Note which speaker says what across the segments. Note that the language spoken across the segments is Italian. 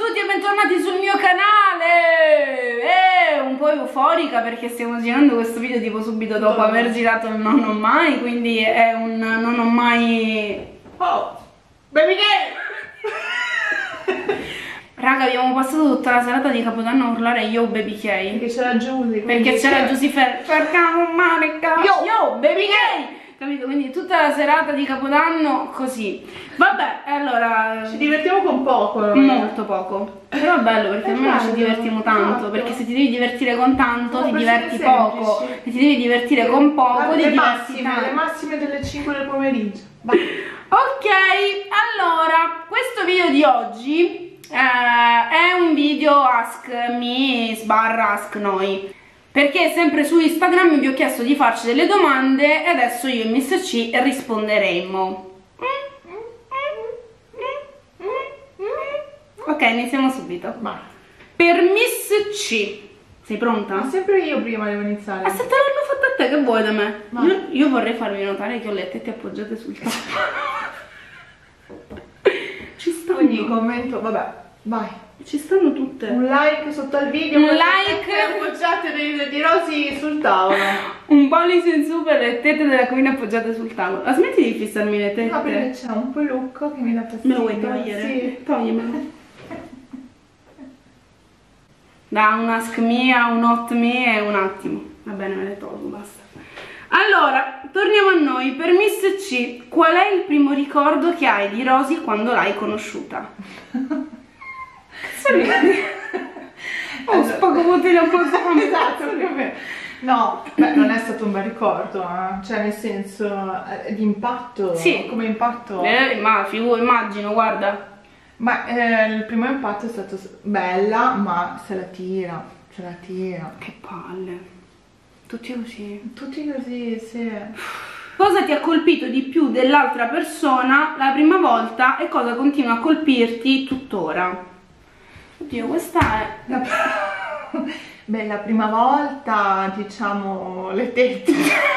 Speaker 1: tutti e bentornati sul mio canale! Un po' euforica perché stiamo girando questo video tipo subito dopo aver girato il Non Ho Mai, quindi è un Non Ho Mai...
Speaker 2: Oh! Baby K!
Speaker 1: Raga, abbiamo passato tutta la serata di Capodanno a urlare Yo Baby K.
Speaker 2: Perché c'era Giusy.
Speaker 1: Perché c'era Giusy Ferragamo Manica. Yo Baby K! Capito? Quindi tutta la serata di Capodanno così. Vabbè, allora...
Speaker 2: Ci divertiamo con poco.
Speaker 1: Molto poco. Però è bello perché almeno ci divertiamo tanto.
Speaker 2: Esatto.
Speaker 1: Perché se ti devi divertire con tanto
Speaker 2: No,
Speaker 1: ti diverti
Speaker 2: persone
Speaker 1: poco.
Speaker 2: semplici.
Speaker 1: Se ti devi divertire con poco ti diverti tanto.
Speaker 2: Le massime delle 5 del pomeriggio. Vai.
Speaker 1: Ok, allora, questo video di oggi è un video Ask Me / Ask Noi. Perché sempre su Instagram vi ho chiesto di farci delle domande e adesso io e Mr. C risponderemo. Ok, iniziamo subito.
Speaker 2: Vai.
Speaker 1: Per Miss C, sei pronta?
Speaker 2: Ma sempre io prima devo iniziare.
Speaker 1: Se te l'hanno fatta a te, che vuoi da me?
Speaker 2: Vai.
Speaker 1: Io vorrei farvi notare che ho le tette appoggiate sul tavolo. Ci stanno.
Speaker 2: Ogni commento, vabbè, vai.
Speaker 1: Ci stanno tutte.
Speaker 2: Un like sotto al video.
Speaker 1: Un
Speaker 2: con le
Speaker 1: like.
Speaker 2: tette appoggiate di Rosy sul tavolo.
Speaker 1: Un pollice in su per le tette della Queen appoggiate sul tavolo. Ma smetti di fissarmi le tette.
Speaker 2: No, perché c'è un pelucco che mi dà fastidio.
Speaker 1: Me lo vuoi togliere?
Speaker 2: Sì.
Speaker 1: Toglimelo. Da un ask me a un hot me è un attimo. Va bene, me le tolgo, basta. Allora, torniamo a noi. Per Miss C, qual è il primo ricordo che hai di Rosy quando l'hai conosciuta? Oh, spago potere un po'
Speaker 2: Esatto, no, beh, non è stato un bel ricordo, cioè nel senso di impatto,
Speaker 1: sì,
Speaker 2: come impatto.
Speaker 1: Ma immagino, guarda.
Speaker 2: Ma il primo impatto è stato bella, ma se la tira.
Speaker 1: Che palle. Tutti così.
Speaker 2: Tutti così, sì.
Speaker 1: Cosa ti ha colpito di più dell'altra persona la prima volta e cosa continua a colpirti tuttora? Oddio, questa è...
Speaker 2: Beh, la prima volta, diciamo, le tette.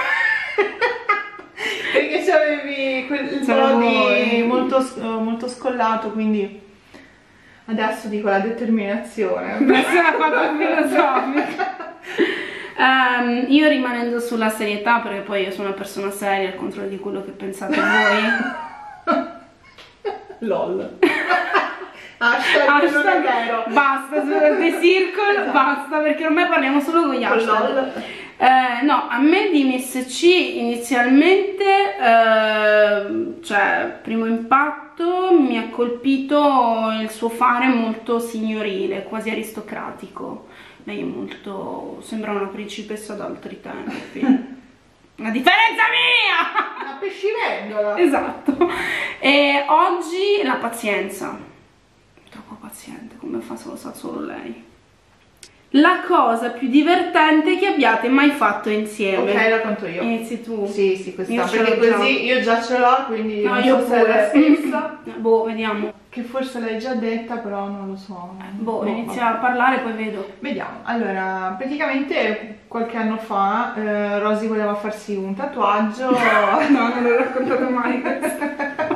Speaker 2: Perché c'avevi il body molto scollato, quindi adesso dico la determinazione.
Speaker 1: Questa è la cosa filosofica. Io rimanendo sulla serietà, perché poi io sono una persona seria al contrario di quello che pensate voi.
Speaker 2: LOL. Hashtag non è vero.
Speaker 1: Basta, The Circle, esatto. Basta, perché ormai parliamo solo con gli hashtag. No, a me di Miss C inizialmente, cioè, primo impatto mi ha colpito il suo fare molto signorile, quasi aristocratico. Lei è molto... sembra una principessa d'altri tempi. La differenza mia!
Speaker 2: Una pescivendola!
Speaker 1: Esatto. E oggi la pazienza. Troppo paziente, come fa se lo sa solo lei. La cosa più divertente che abbiate mai fatto insieme.
Speaker 2: Ok, la conto io.
Speaker 1: Inizi tu.
Speaker 2: Sì, questa, perché così io già ce l'ho, quindi
Speaker 1: no,
Speaker 2: non
Speaker 1: io
Speaker 2: so se è la stessa.
Speaker 1: Boh, vediamo.
Speaker 2: Che forse l'hai già detta, però non lo so.
Speaker 1: Boh, inizia a parlare, poi vedo.
Speaker 2: Vediamo. Allora, praticamente qualche anno fa Rosy voleva farsi un tatuaggio.
Speaker 1: No, non l'ho raccontato mai questo.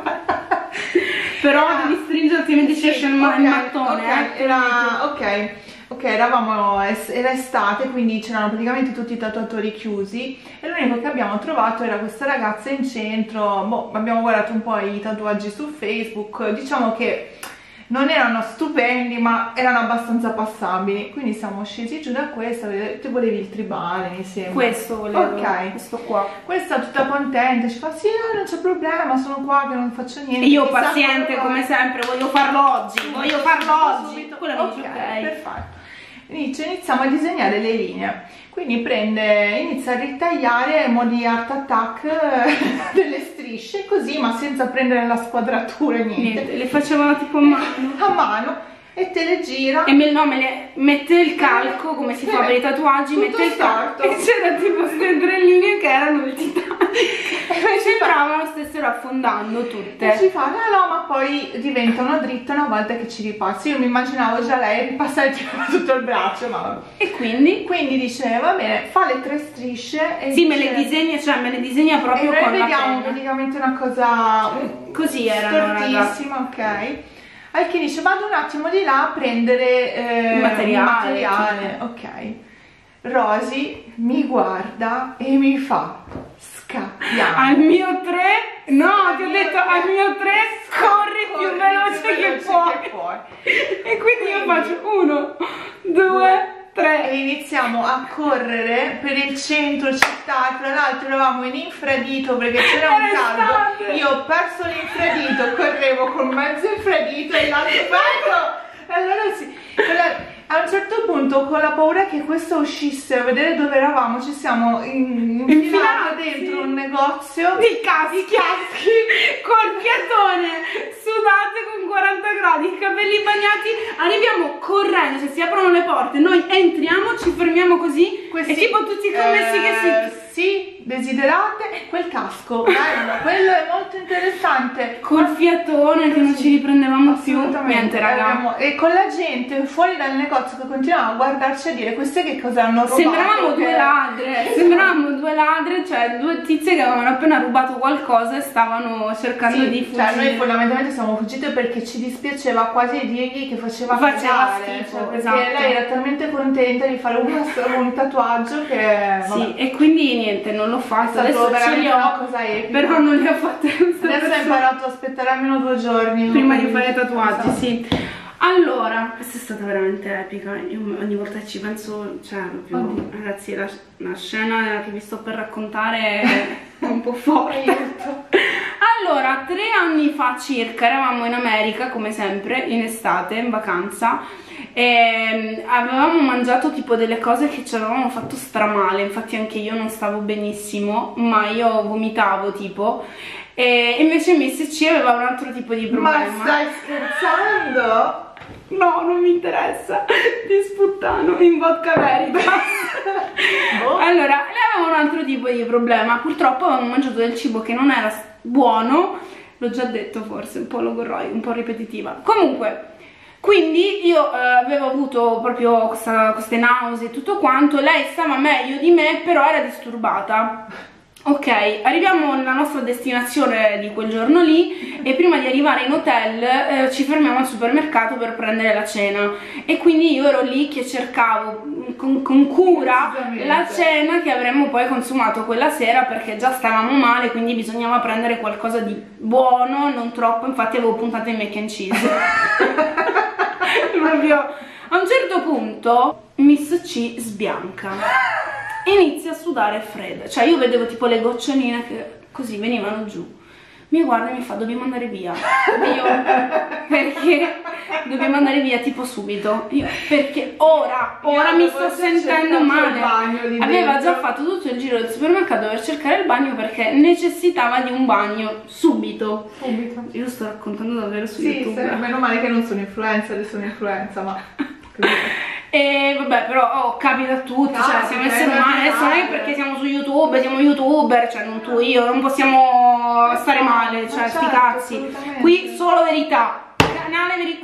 Speaker 1: Però devi stringere, altrimenti ci esce il mattone.
Speaker 2: Ok, era estate, quindi c'erano praticamente tutti i tatuatori chiusi e l'unico che abbiamo trovato era questa ragazza in centro. Boh, abbiamo guardato un po' i tatuaggi su Facebook, diciamo che non erano stupendi ma erano abbastanza passabili, quindi siamo scesi giù da questa. Tu volevi il tribale, mi sembra.
Speaker 1: Questo volevo,
Speaker 2: ok,
Speaker 1: questo qua.
Speaker 2: Questa tutta contenta, ci fa sì, no, non c'è problema, sono qua che non faccio niente.
Speaker 1: Io paziente come sempre, voglio farlo oggi, voglio farlo oggi.
Speaker 2: Ok, perfetto. Iniziamo a disegnare le linee, quindi inizia a ritagliare in modi art attack delle strisce così, ma senza prendere la squadratura e niente.
Speaker 1: Le facevano tipo a mano
Speaker 2: e te le gira
Speaker 1: e mette il calco come si fa per i tatuaggi, mette il calco e c'era tipo queste 3 linee che erano il Titanic e sembravano stessero affondando tutte.
Speaker 2: E ci fa no, ma poi diventano dritte una volta che ci ripassi. Io mi immaginavo già lei ripassare tipo tutto il braccio, ma
Speaker 1: e quindi
Speaker 2: dice va bene, fa le 3 strisce e
Speaker 1: sì,
Speaker 2: dice,
Speaker 1: me le disegna proprio
Speaker 2: e noi
Speaker 1: con la
Speaker 2: vediamo
Speaker 1: penna.
Speaker 2: praticamente una cosa
Speaker 1: così erano,
Speaker 2: stortissima, ok. Alchi dice vado un attimo di là a prendere
Speaker 1: il materiale.
Speaker 2: Ok. Rosy mi guarda e mi fa scappiamo.
Speaker 1: Al mio 3, no, ti ho detto al mio 3 corri più veloce che puoi. E quindi io faccio 1, 2, 3
Speaker 2: e iniziamo a correre per il centro città. Tra l'altro eravamo in infradito perché c'era un caldo. Io ho perso l'infradito, correvo con mezzo infradito e l'altro pezzo. Allora sì, a un certo punto, con la paura che questo uscisse a vedere dove eravamo, ci siamo infilati dentro un negozio
Speaker 1: di caschi col piatone, sudate con 40 gradi, capelli bagnati. Arriviamo correndo, se si aprono le porte noi entriamo, ci fermiamo così e tipo tutti commessi che
Speaker 2: sì, desiderate quel casco, bello, quello è molto interessante,
Speaker 1: col fiatone che non ci riprendevamo più. Niente raga,
Speaker 2: e con la gente fuori dal negozio che continuava a guardarci a dire queste che cosa hanno rubato.
Speaker 1: Sembravamo due ladre, cioè due tizie che avevano appena rubato qualcosa e stavano cercando di fuggire. Cioè
Speaker 2: noi fondamentalmente siamo fuggite perché ci dispiaceva quasi dirgli che faceva
Speaker 1: schifo,
Speaker 2: esatto. Perché lei era talmente contenta di fare un tatuaggio che
Speaker 1: sì, e quindi niente, non l'ho fatto. Adesso ce li ho,
Speaker 2: una cosa epica.
Speaker 1: però non li ho fatte.
Speaker 2: Adesso ho imparato a aspettare almeno 2 giorni
Speaker 1: prima di fare i tatuaggi, sì. Allora, questa è stata veramente epica. Io ogni volta che ci penso, cioè proprio, ragazzi, la scena che vi sto per raccontare è un po' forte. Allora, 3 anni fa circa eravamo in America, come sempre, in estate, in vacanza, e avevamo mangiato tipo delle cose che ci avevamo fatto stramale. Infatti anche io non stavo benissimo, ma io vomitavo tipo, e invece MSC aveva un altro tipo di problema.
Speaker 2: Ma stai scherzando?
Speaker 1: No, non mi interessa, ti sputtano in vodka Veritas. Allora, lei aveva un altro tipo di problema. Purtroppo avevamo mangiato del cibo che non era buono. L'ho già detto forse, un po' logorroica, un po' ripetitiva. Comunque, quindi io avevo avuto proprio queste nausee e tutto quanto. Lei stava meglio di me, però era disturbata. Ok, arriviamo nella nostra destinazione di quel giorno lì e prima di arrivare in hotel ci fermiamo al supermercato per prendere la cena, e quindi io ero lì che cercavo con cura la cena che avremmo poi consumato quella sera, perché già stavamo male, quindi bisognava prendere qualcosa di buono, non troppo. Infatti avevo puntato in mac and cheese. Proprio a un certo punto Miss C sbianca, inizia a sudare fredda, cioè io vedevo tipo le goccioline che così venivano giù. Mi guarda e mi fa: dobbiamo andare via. Io: perché dobbiamo andare via tipo subito? Io: perché ora mi sto sentendo male. Aveva già fatto tutto il giro del supermercato per cercare il bagno perché necessitava di un bagno subito. Io lo sto raccontando davvero su YouTube.
Speaker 2: Sì, meno male che non sono influencer, adesso sono influenza, ma
Speaker 1: e vabbè, però capita a tutti, cioè siamo esseri umani. Adesso non è perché siamo su YouTube, siamo youtuber, cioè non tu, io, non possiamo stare male, cioè sti cazzi. Qui solo verità, canale verità.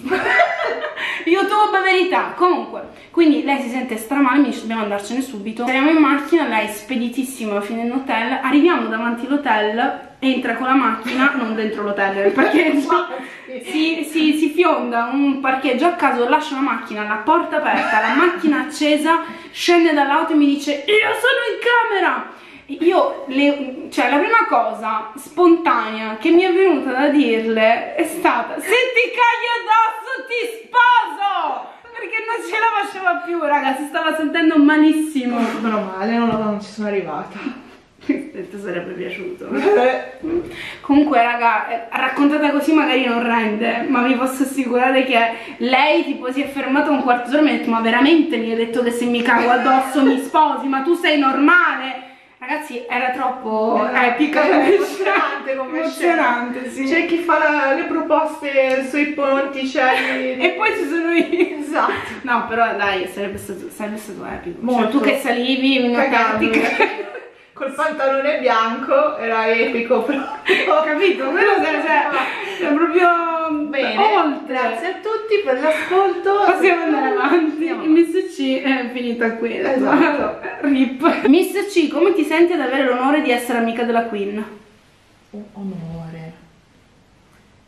Speaker 1: YouTube verità. Comunque, quindi lei si sente stramale, mi dice: dobbiamo andarcene subito. Saliamo in macchina, lei speditissima fino in hotel. Arriviamo davanti all'hotel, entra con la macchina, non dentro l'hotel, il parcheggio, si fionda un parcheggio a caso, lascia la macchina, la porta aperta, la macchina accesa, scende dall'auto e mi dice: io sono in camera. Io, cioè la prima cosa spontanea che mi è venuta da dirle è stata: se ti cagli addosso ti sposo! Perché non ce la faceva più, raga, si stava sentendo malissimo.
Speaker 2: Meno male, non ci sono arrivata.
Speaker 1: Ti sarebbe piaciuto. Comunque raga, raccontata così magari non rende, ma vi posso assicurare che lei tipo si è fermata un quarto d'ora e mi ha detto: ma veramente mi hai detto che se mi cago addosso mi sposi? Ma tu sei normale? Ragazzi, era troppo epica, emozionante, sì.
Speaker 2: C'è chi fa le proposte sui ponticelli
Speaker 1: e poi ci sono io.
Speaker 2: Esatto.
Speaker 1: No, però dai, sarebbe stato epico. Cioè, tu che salivi in una
Speaker 2: col pantalone bianco era epico proprio.
Speaker 1: Ho capito, quello è proprio
Speaker 2: bene.
Speaker 1: Oltre.
Speaker 2: Grazie a tutti per l'ascolto.
Speaker 1: Possiamo andare avanti. Miss C è finita qui.
Speaker 2: Esatto.
Speaker 1: Rip. Miss C, come ti senti ad avere l'onore di essere amica della Queen?
Speaker 2: Un onore.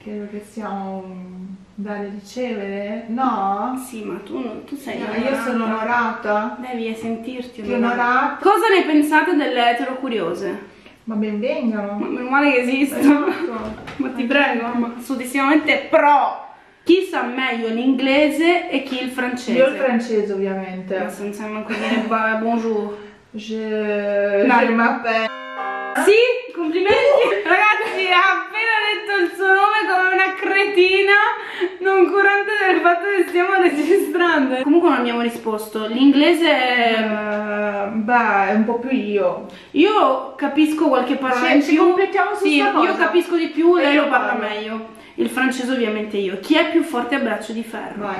Speaker 2: Credo che sia un dare e ricevere, no?
Speaker 1: Sì, ma tu sei
Speaker 2: No,
Speaker 1: onorata.
Speaker 2: io sono onorata.
Speaker 1: Devi sentirti
Speaker 2: Onorata.
Speaker 1: Cosa ne pensate delle etero curiose?
Speaker 2: Ma ben vengano.
Speaker 1: Ma meno male che esistono.
Speaker 2: Esatto.
Speaker 1: Ma ti prego, ma assolutissimamente pro. Chi sa meglio l'inglese e chi il francese?
Speaker 2: Io il francese ovviamente.
Speaker 1: Ma senza manco dire bonjour.
Speaker 2: Je
Speaker 1: Dai.
Speaker 2: m'appelle.
Speaker 1: Sì, complimenti. Ragazzi, ha appena detto il suo nome come una cretina, non curante del fatto che stiamo registrando. Comunque non abbiamo risposto. L'inglese
Speaker 2: Beh, è un po' più
Speaker 1: io capisco qualche parola in
Speaker 2: ci
Speaker 1: più.
Speaker 2: completiamo su
Speaker 1: Sì,
Speaker 2: sta cosa.
Speaker 1: io capisco di più,
Speaker 2: E
Speaker 1: lei
Speaker 2: io
Speaker 1: lo parla
Speaker 2: parlo.
Speaker 1: meglio. Il francese ovviamente io. Chi è più forte a braccio di ferro?
Speaker 2: Vai.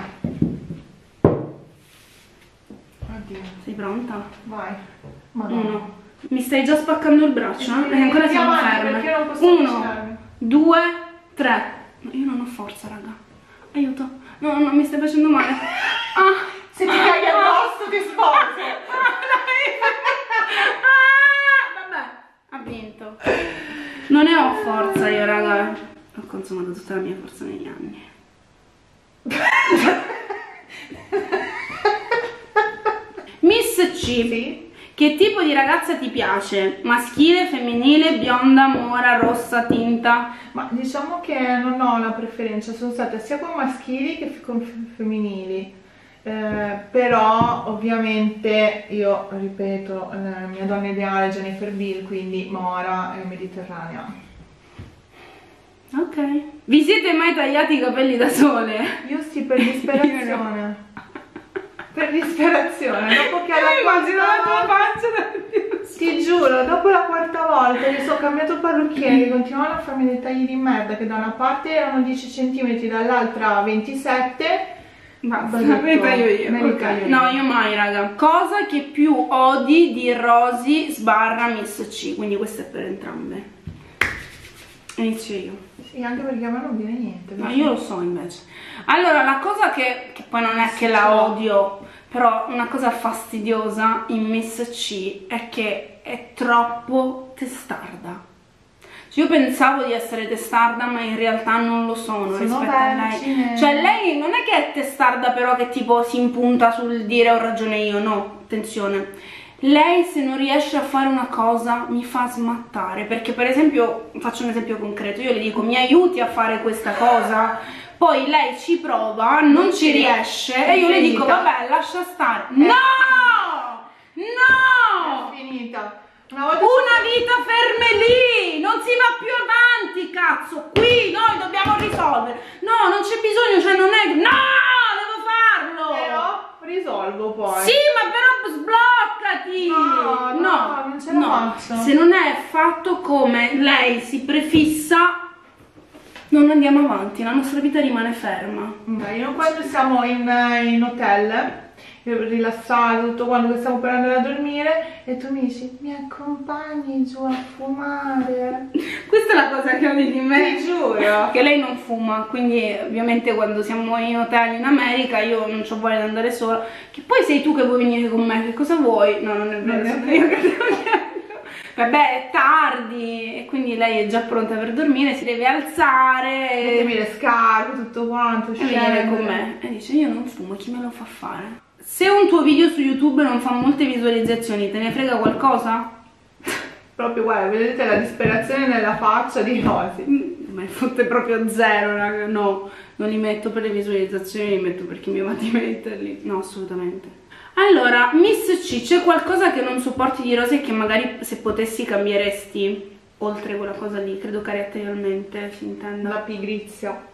Speaker 2: Oddio.
Speaker 1: Sei pronta?
Speaker 2: Vai. Madonna.
Speaker 1: 1. Mi stai già spaccando il braccio?
Speaker 2: Sì,
Speaker 1: E ancora siamo
Speaker 2: avanti,
Speaker 1: ferme.
Speaker 2: perché io non posso
Speaker 1: 1,
Speaker 2: avvicinarmi.
Speaker 1: 2, 3. No, io non ho forza, raga. Aiuto. No, mi stai facendo male. Ah.
Speaker 2: Se ti caghi addosso ti sposo.
Speaker 1: Vabbè, ha vinto. Non ne ho forza io, raga. Ho consumato tutta la mia forza negli anni. Miss C.
Speaker 2: Sì.
Speaker 1: Che tipo di ragazza ti piace? Maschile, femminile, bionda, mora, rossa, tinta?
Speaker 2: Ma diciamo che non ho una preferenza, sono stata sia con maschili che con femminili. Però ovviamente io ripeto, la mia donna ideale è Jennifer Beal, quindi mora e mediterranea.
Speaker 1: Ok. Vi siete mai tagliati i capelli da sole?
Speaker 2: Io sì, per disperazione. Per disperazione, dopo che alla
Speaker 1: Immagino la tua
Speaker 2: quarta
Speaker 1: faccia.
Speaker 2: ti giuro, dopo la quarta volta che ho cambiato parrucchiere, che continuavano a farmi dei tagli di merda, che da una parte erano 10 cm, dall'altra 27.
Speaker 1: Basta,
Speaker 2: Ho detto,
Speaker 1: me li taglio io.
Speaker 2: me li
Speaker 1: Ok.
Speaker 2: taglio io.
Speaker 1: No, io mai, raga. Cosa che più odi di Rosy / Miss C? Quindi questo è per entrambe. Inizio io.
Speaker 2: Sì, anche perché a me non viene niente.
Speaker 1: Ma io lo so invece. Allora, la cosa che poi non è che la odio, però una cosa fastidiosa in Miss C è che è troppo testarda. Cioè, io pensavo di essere testarda, ma in realtà non lo sono rispetto a lei. Cioè, lei non è che è testarda, però che tipo si impunta sul dire ho ragione io, no, attenzione. Lei se non riesce a fare una cosa mi fa smattare, perché per esempio, faccio un esempio concreto, io le dico mi aiuti a fare questa cosa, poi lei ci prova, non ci riesce e io le dico vabbè lascia stare. No! No!
Speaker 2: È finita.
Speaker 1: Una vita ferme lì, non si va più avanti, cazzo, qui noi dobbiamo risolvere. No, non c'è bisogno, cioè non è... No, devo farlo!
Speaker 2: Però risolvo poi.
Speaker 1: Sì, ma però sbloccati!
Speaker 2: No, non ce la faccio.
Speaker 1: Se non è fatto come lei si prefissa, non andiamo avanti, la nostra vita rimane ferma.
Speaker 2: Io quando siamo in hotel, rilassato, tutto quando stiamo per andare a dormire, e tu mi dici mi accompagni giù a fumare.
Speaker 1: Questa è la cosa che odi di me.
Speaker 2: Ti giuro.
Speaker 1: Che lei non fuma, quindi ovviamente quando siamo in hotel in America io non ho voglia di andare sola. Che poi sei tu che vuoi venire con me, che cosa vuoi? No, non è vero, sono io che devo venire. Vabbè, è tardi e quindi lei è già pronta per dormire, si deve alzare
Speaker 2: Mettimi le scarpe, tutto quanto,
Speaker 1: e venire con me. E dice io non fumo, chi me lo fa fare? Se un tuo video su YouTube non fa molte visualizzazioni, te ne frega qualcosa?
Speaker 2: Proprio, guarda, vedete la disperazione nella faccia di Rosy.
Speaker 1: Ma ne fotte proprio zero, raga. No, non li metto per le visualizzazioni, li metto perché mi va di metterli. No, assolutamente. Allora, Miss C, c'è qualcosa che non sopporti di Rosy e che magari se potessi cambieresti? Oltre quella cosa lì, credo caratterialmente si intenda.
Speaker 2: La pigrizia.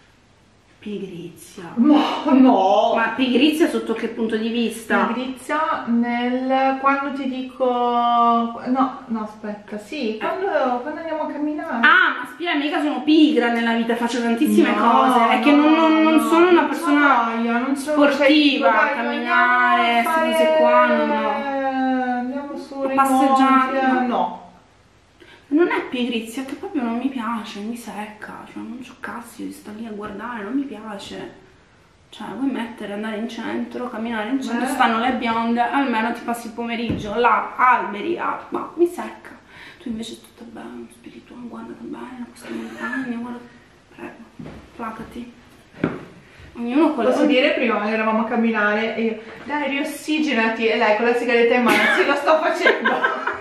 Speaker 1: Pigrizia.
Speaker 2: No!
Speaker 1: Ma pigrizia sotto che punto di vista?
Speaker 2: Pigrizia quando ti dico... No, aspetta, sì, quando andiamo a camminare.
Speaker 1: Ah, ma spia, mica sono pigra nella vita, faccio tantissime cose. È che non sono una persona sportiva, a camminare, queste cose qua, no.
Speaker 2: Andiamo su
Speaker 1: passeggiare.
Speaker 2: No.
Speaker 1: Non è pigrizia, che proprio non mi piace, mi secca, cioè non c'ho cazzo di stare lì a guardare, non mi piace. Cioè, vuoi andare in centro, camminare in centro, stanno le bionde, almeno ti passi il pomeriggio là, alberi, ma mi secca. Tu invece tutto bello, spirituale, guarda che bella questa montagna, guarda. Prego, placati. Ognuno con
Speaker 2: Posso dire prima che eravamo a camminare e io, dai riossigenati, e lei con la sigaretta in mano, sì lo sto facendo.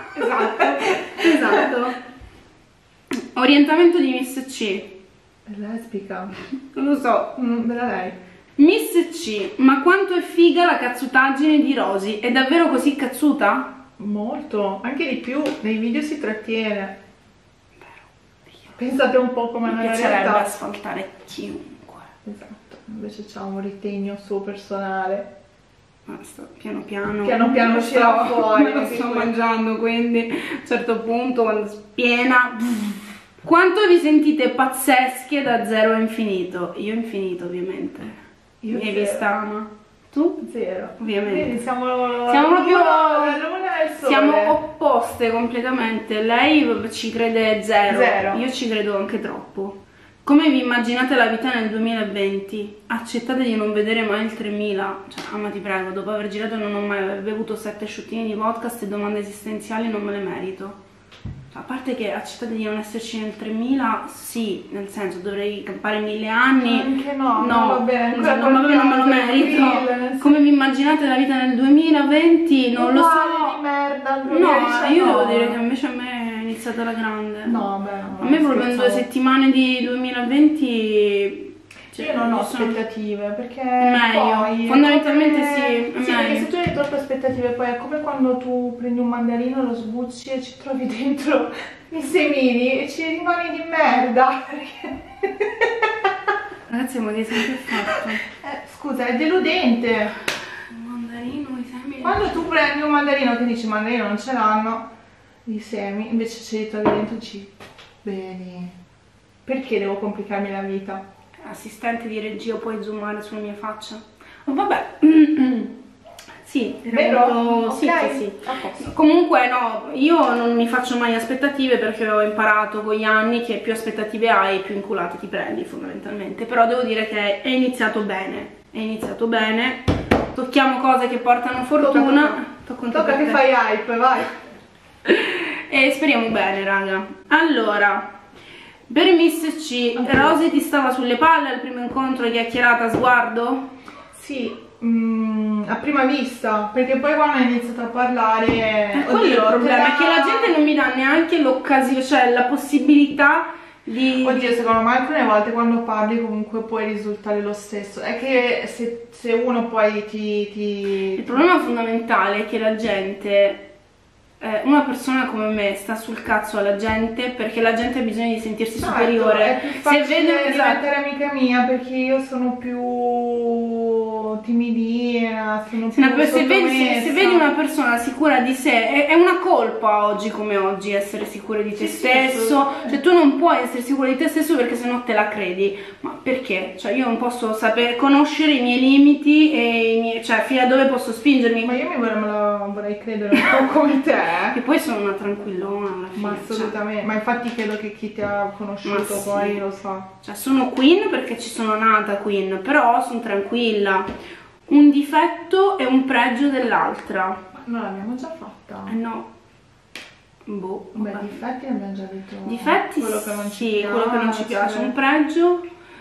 Speaker 1: Esatto. Orientamento di Miss C.
Speaker 2: È lesbica.
Speaker 1: Non lo so.
Speaker 2: Bella lei.
Speaker 1: Miss C, ma quanto è figa la cazzutaggine di Rosy? È davvero così cazzuta?
Speaker 2: Molto, anche di più, nei video si trattiene. Pensate un po' come
Speaker 1: mi
Speaker 2: nella
Speaker 1: piacerebbe
Speaker 2: realtà.
Speaker 1: asfaltare chiunque.
Speaker 2: Esatto, invece c'ha un ritegno suo personale.
Speaker 1: Basta, piano piano.
Speaker 2: Piano piano uscirà fuori.
Speaker 1: Me lo sto mangiando, quindi a un certo punto quando spiena. Quanto vi sentite pazzesche da 0 a infinito? Io infinito, ovviamente.
Speaker 2: Io
Speaker 1: Mi hai
Speaker 2: zero.
Speaker 1: vista, Ama? Tu?
Speaker 2: 0.
Speaker 1: Ovviamente.
Speaker 2: Quindi siamo
Speaker 1: proprio
Speaker 2: la luna e il sole.
Speaker 1: siamo opposte completamente. Lei ci crede 0.
Speaker 2: Zero.
Speaker 1: Io ci credo anche troppo. Come vi immaginate la vita nel 2020? Accettate di non vedere mai il 3000. Cioè, Ama, ti prego, dopo aver girato non ho mai bevuto 7 sciottini di podcast e domande esistenziali non me le merito. A parte che accettate di non esserci nel 3000, sì, nel senso dovrei campare 1000 anni.
Speaker 2: Anche no,
Speaker 1: no,
Speaker 2: va bene,
Speaker 1: non me lo merito. Come vi immaginate la vita nel 2020? Non lo so.
Speaker 2: Di merda,
Speaker 1: No, io devo dire che invece a me è iniziata la grande.
Speaker 2: No, beh, no,
Speaker 1: a me proprio in 2 settimane di 2020.
Speaker 2: Io non ho aspettative perché
Speaker 1: meglio.
Speaker 2: poi
Speaker 1: Fondamentalmente
Speaker 2: come...
Speaker 1: sì, è
Speaker 2: perché
Speaker 1: meglio.
Speaker 2: se tu hai troppe aspettative poi è come quando tu prendi un mandarino, lo sbucci e ci trovi dentro i semini e ci rimani di merda.
Speaker 1: Ragazzi, ma che sempre fatto?
Speaker 2: Scusa, è deludente.
Speaker 1: Un mandarino, i semi.
Speaker 2: Quando tu prendi un mandarino che dici mandarino non ce l'hanno, i semi, invece ce li trovi dentro e ci bene. Perché devo complicarmi la vita?
Speaker 1: Assistente di regia, puoi zoomare sulla mia faccia? Oh, vabbè. Sì,
Speaker 2: vero?
Speaker 1: Sì,
Speaker 2: Ok,
Speaker 1: sì, sì.
Speaker 2: a posto.
Speaker 1: Comunque no, io non mi faccio mai aspettative perché ho imparato con gli anni che più aspettative hai più inculate ti prendi fondamentalmente. Però devo dire che è iniziato bene, tocchiamo cose che portano fortuna.
Speaker 2: Tocca che fai hype, vai.
Speaker 1: E speriamo bene, raga. Allora, per Miss C, Rosy ti stava sulle palle al primo incontro, chiacchierata a sguardo?
Speaker 2: Sì, a prima vista, perché poi quando hai iniziato a parlare...
Speaker 1: Quello è il problema, è che la gente non mi dà neanche l'occasione, cioè la possibilità di...
Speaker 2: Oddio, secondo me alcune volte quando parli comunque puoi risultare lo stesso. È che se uno poi
Speaker 1: Il problema fondamentale è che la gente... una persona come me sta sul cazzo alla gente perché la gente ha bisogno di sentirsi superiore.
Speaker 2: È più facile
Speaker 1: vede
Speaker 2: diventare amica mia perché io sono più timidina, sono più
Speaker 1: se vedi una persona sicura di sé, è una colpa oggi come oggi essere sicura di te stesso. Cioè tu non puoi essere sicura di te stesso perché sennò te la credi. Ma perché? Cioè io non posso sapere conoscere i miei limiti e cioè fino a dove posso spingermi.
Speaker 2: Ma io me la vorrei credere un po' come te.
Speaker 1: E poi sono una tranquillona alla fine.
Speaker 2: Ma assolutamente, ma infatti credo che chi ti ha conosciuto
Speaker 1: sì.
Speaker 2: poi lo sa.
Speaker 1: Cioè sono queen perché ci sono nata queen, però sono tranquilla. Un difetto e un pregio dell'altra.
Speaker 2: Ma non l'abbiamo già fatta?
Speaker 1: No. Boh.
Speaker 2: Beh,
Speaker 1: Vabbè.
Speaker 2: difetti abbiamo già detto.
Speaker 1: Difetti
Speaker 2: quello che non ci
Speaker 1: sì,
Speaker 2: piace.
Speaker 1: quello che non ci piace. Un pregio.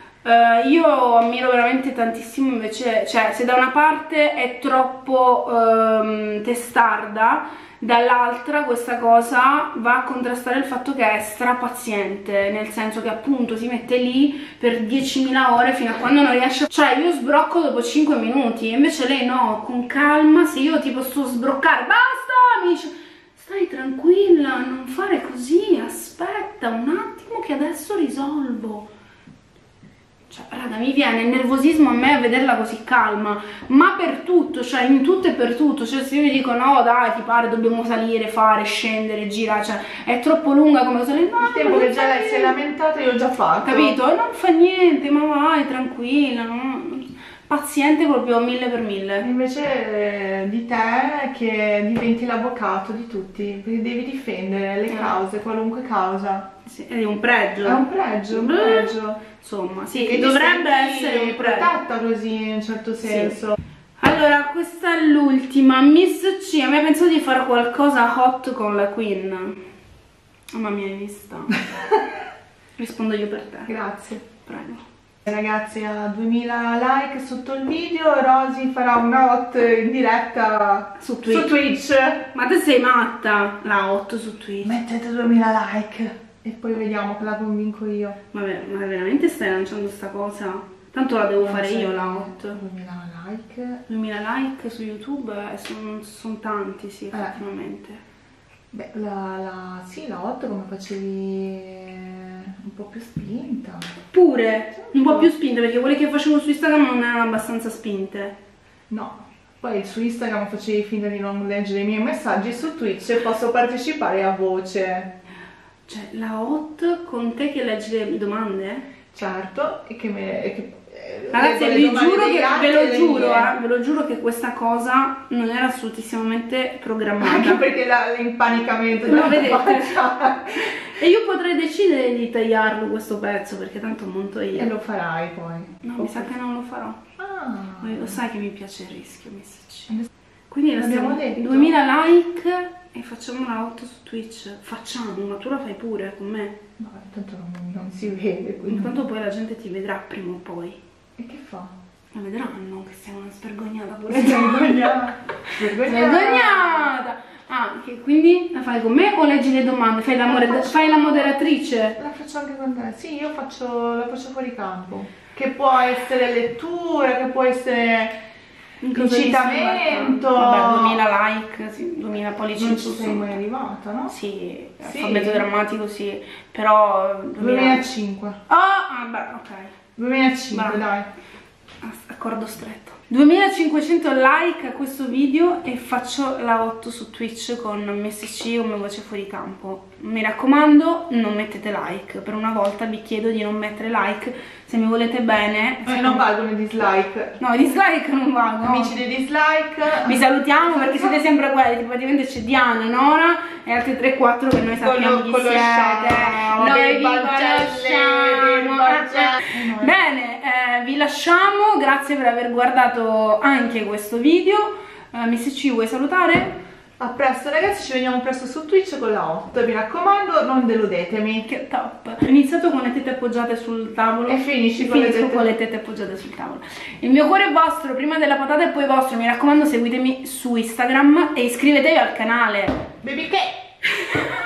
Speaker 1: Io ammiro veramente tantissimo invece, cioè se da una parte è troppo testarda, dall'altra questa cosa va a contrastare il fatto che è strapaziente, nel senso che appunto si mette lì per 10.000 ore fino a quando non riesce, cioè io sbrocco dopo 5 minuti, invece lei no, con calma, se io tipo sto sbroccare, basta, mi dice stai tranquilla, non fare così, aspetta un attimo che adesso risolvo. Cioè, raga, mi viene il nervosismo a me a vederla così calma, ma per tutto, cioè in tutto e per tutto. Cioè se io gli dico no dai ti pare dobbiamo salire, fare, scendere, girare, cioè è troppo lunga come cosa, no,
Speaker 2: il tempo che già lei si è lamentata io ho già fatto,
Speaker 1: capito? Non fa niente, ma vai tranquilla, no? Paziente proprio 1000 per 1000.
Speaker 2: Invece di te che diventi l'avvocato di tutti, perché devi difendere le cause, qualunque causa.
Speaker 1: Sì, è un pregio.
Speaker 2: È un pregio, un pregio.
Speaker 1: Insomma, sì,
Speaker 2: che
Speaker 1: dovrebbe essere un pregio.
Speaker 2: protetta così in un certo senso.
Speaker 1: Sì. Allora, questa è l'ultima. Miss C, a me pensato di fare qualcosa hot con la Queen. Oh, ma mi hai vista? Rispondo io per te.
Speaker 2: Grazie.
Speaker 1: Prego.
Speaker 2: Ragazzi, a 2000 like sotto il video Rosy farà una hot in diretta su Twitch.
Speaker 1: Ma te sei matta? La hot su Twitch.
Speaker 2: Mettete 2000 like e poi vediamo che la convinco io.
Speaker 1: Vabbè, ma veramente stai lanciando sta cosa? Tanto la devo fare io la hot.
Speaker 2: 2000 like.
Speaker 1: 2000 like su YouTube sono tanti, sì, effettivamente.
Speaker 2: Beh, sì, la hot come facevi un po' più spinta.
Speaker 1: Pure, un po' più spinte, perché quelle che facevo su Instagram non erano abbastanza spinte.
Speaker 2: No, poi su Instagram facevi finta di non leggere i miei messaggi, su Twitch posso partecipare a voce.
Speaker 1: Cioè, la hot con te che leggi le domande?
Speaker 2: Certo, e che
Speaker 1: ragazzi, vi giuro che, ve lo giuro che questa cosa non era assolutissimamente programmata.
Speaker 2: Anche perché l'impanicamento
Speaker 1: lo vedete. E io potrei decidere di tagliarlo questo pezzo, perché tanto monto io.
Speaker 2: E lo farai poi?
Speaker 1: No, mi sa che non lo farò.
Speaker 2: Ah.
Speaker 1: Lo sai che mi piace il rischio, MSC. Quindi
Speaker 2: l'abbiamo detto.
Speaker 1: 2000 like e facciamo la hot su Twitch. Facciamo, ma tu la fai pure con me.
Speaker 2: No, tanto non si vede. Quindi.
Speaker 1: Intanto poi la gente ti vedrà prima o poi.
Speaker 2: E che fa?
Speaker 1: La vedranno che sei una svergognata pure.
Speaker 2: Svergognata!
Speaker 1: Ah, che quindi la fai con me o leggi le domande? Fai la moderatrice?
Speaker 2: La faccio anche con te. Sì, io la faccio fuori campo. Che può essere lettura, che può essere incitamento.
Speaker 1: Vabbè, 2000 like, sì, 2000 pollici in
Speaker 2: Non ci
Speaker 1: su.
Speaker 2: sei mai arrivata, no?
Speaker 1: Sì,
Speaker 2: Sì.
Speaker 1: alfabeto drammatico sì, però
Speaker 2: 2005.
Speaker 1: Beh, ok.
Speaker 2: 2005,
Speaker 1: Bravo.
Speaker 2: dai.
Speaker 1: Accordo stretto. 2500 like a questo video e faccio la 8 su Twitch con MSC come voce fuori campo. Mi raccomando, non mettete like. Per una volta vi chiedo di non mettere like. Se mi volete bene.
Speaker 2: Non valgono i dislike.
Speaker 1: No, i dislike non valgono.
Speaker 2: Amici dei dislike.
Speaker 1: Vi salutiamo perché siete sempre quelli. Praticamente c'è Diana, Nora e altri 3-4 che noi sappiamo chi siete. Noi vi conosciamo. Bene, vi lasciamo. Grazie per aver guardato anche questo video. MSC, vuoi salutare?
Speaker 2: A presto ragazzi, ci vediamo presto su Twitch con la 8. Mi raccomando, non deludetemi.
Speaker 1: Che top. Ho iniziato con le tette appoggiate sul tavolo
Speaker 2: e finisco
Speaker 1: con le tette appoggiate sul tavolo. Il mio cuore è vostro, prima della patata e poi vostro. Mi raccomando, seguitemi su Instagram e iscrivetevi al canale.
Speaker 2: Baby che?